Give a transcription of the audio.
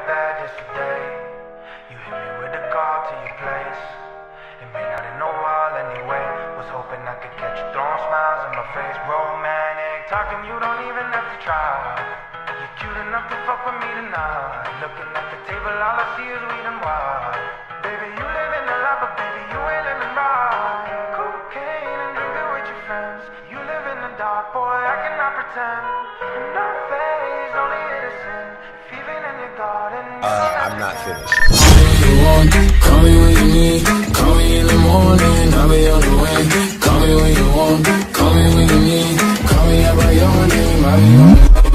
bad yesterday. You hit me with a call to your place. It may not in a while anyway. Was hoping I could catch you throwing smiles in my face. Romantic talking, you don't even have to try. You're cute enough to fuck with me tonight. Looking at the table, all I see is weed and wine. Baby, you living a lot, but baby, you ain't living right. Cocaine and drinking with your friends. You live in the dark, boy, I cannot pretend. And our face only innocent. If even in your garden, I'm not finished. You want, call me when you need. Call me in the morning, I'll be on the way. Call me when you want, call me when you need. Call me out by your name, I'll be on the way.